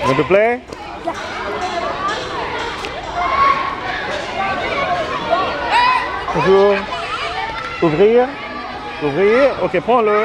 Want to play? Bonjour. Ouvrir? Ouvrir? Ok, prends-le.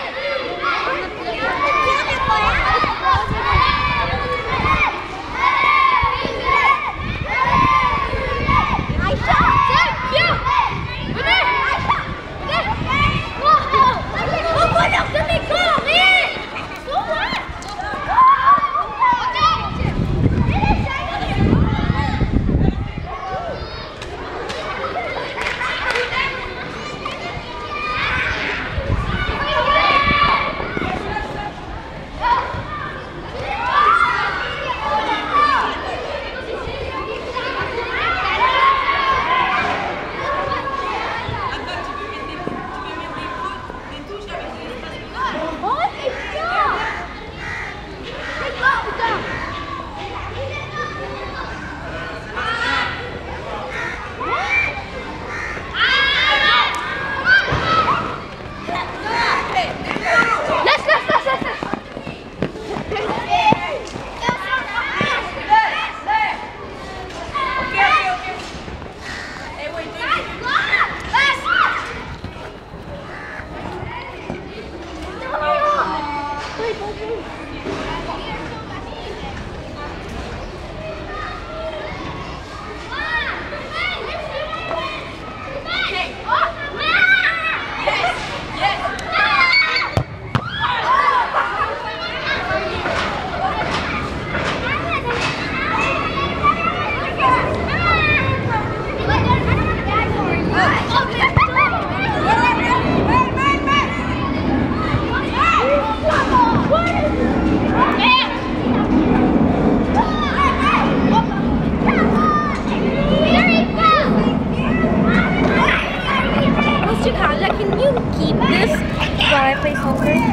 Mr. Khaja, can you keep this while I play soccer?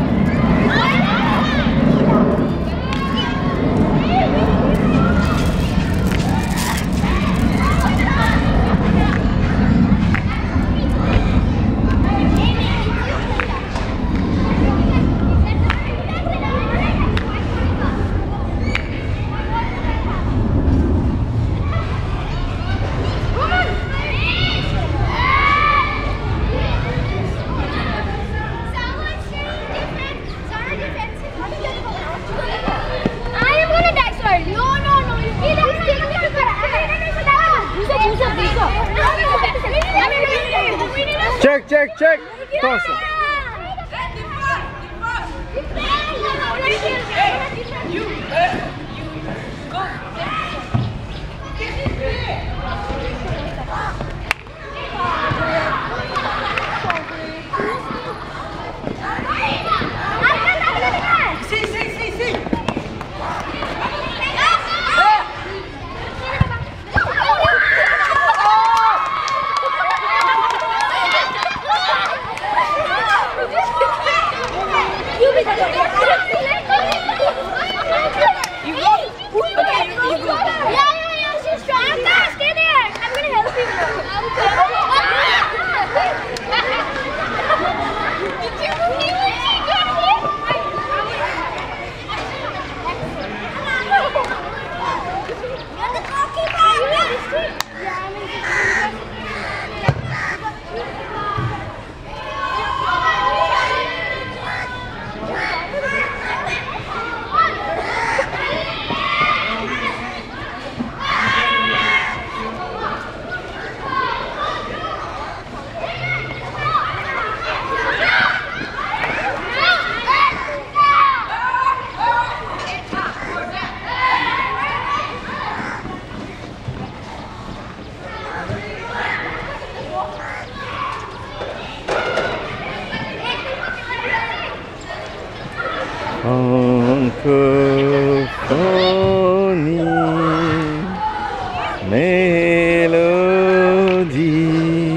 Check, check, check. Passa. Francophonie, mélodie.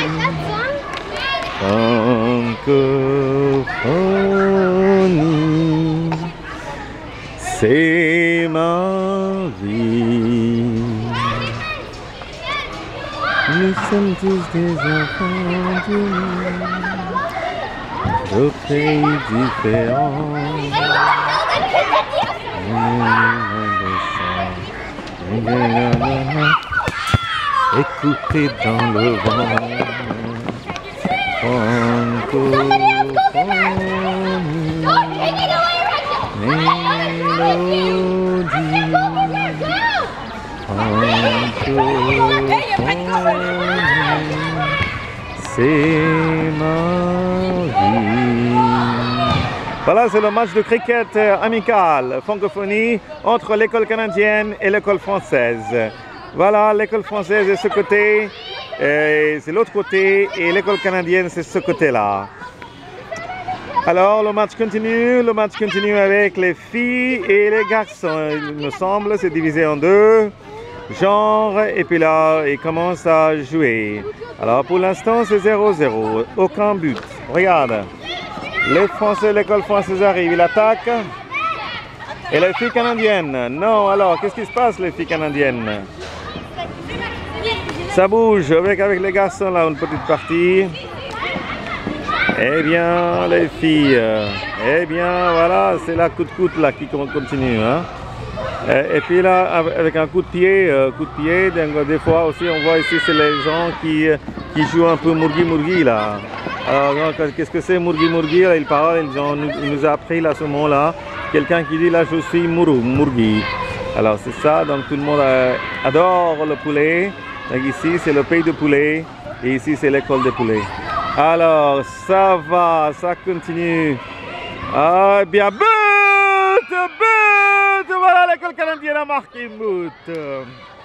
Francophonie, c'est ma vie. Nous sommes tous des enfants du monde, de pays différents. Écoutez dans le vent. C'est ma vie. Voilà, c'est le match de cricket amical, francophonie, entre l'école canadienne et l'école française. Voilà, l'école française est ce côté, c'est l'autre côté, et l'école canadienne c'est ce côté-là. Alors, le match continue avec les filles et les garçons. Il me semble, c'est divisé en deux genres, et puis là, ils commencent à jouer. Alors, pour l'instant, c'est 0-0, aucun but. Regarde, les Français, l'école française arrive, ils attaquent. Et les filles canadiennes, non, alors, qu'est-ce qui se passe, les filles canadiennes? Ça bouge avec les garçons, là, une petite partie. Eh bien, les filles, eh bien, voilà, c'est la coup de coude là qui continue. Hein. Et puis là, avec un coup de pied, des fois aussi, on voit ici, c'est les gens qui jouent un peu mourgi là. Alors, qu'est-ce que c'est mourgi? Ils parlent, ils nous ont appris là, ce mot-là. Quelqu'un qui dit là, je suis mourgi. Alors, c'est ça, donc tout le monde adore le poulet. Donc ici, c'est le pays de poulet, et ici, c'est l'école des poulets. Alors, ça va, ça continue. Ah, bien, but! Voilà, l'école canadienne a marqué un but.